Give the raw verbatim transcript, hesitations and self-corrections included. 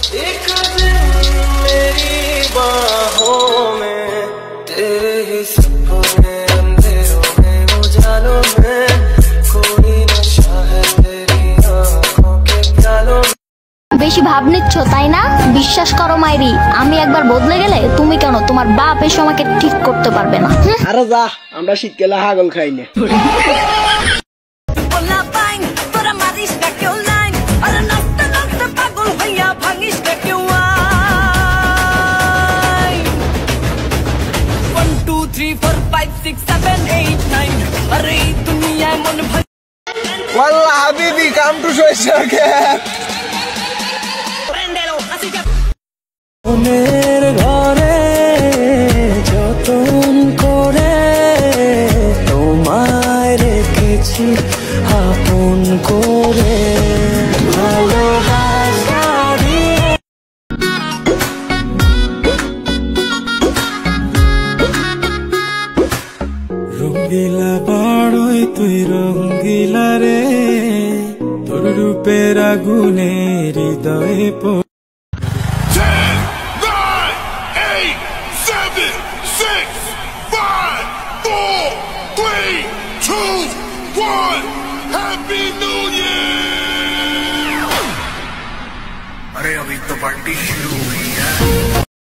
एक दिन मेरी बाहों में तेरे ही सपने अंधेरों में उजालों में कोई नशा है तेरी आँखों के प्यालों में। বেশি ভাব নিচ্ছ তাই না? বিশ্বাস করো মাইরি, আমি একবার বদলে গেলে তুমি কেন তোমার বাপ এসে আমাকে ঠিক করতে পারবে না। আরে যা, আমরা শীতকালে হাগল খাই না। والله حبيبي come to show circuit মনের ঘরে যতন করে তোমায় রেখেছি আপন করে ভালোবাসা দিয়ে। রঙ্গিলা বড়ই তুই রঙ্গিলা রে, তোর রূপের আগুনে হৃদয়ে পড়ে। अरे अभी तो पार्टी शुरू हुई है।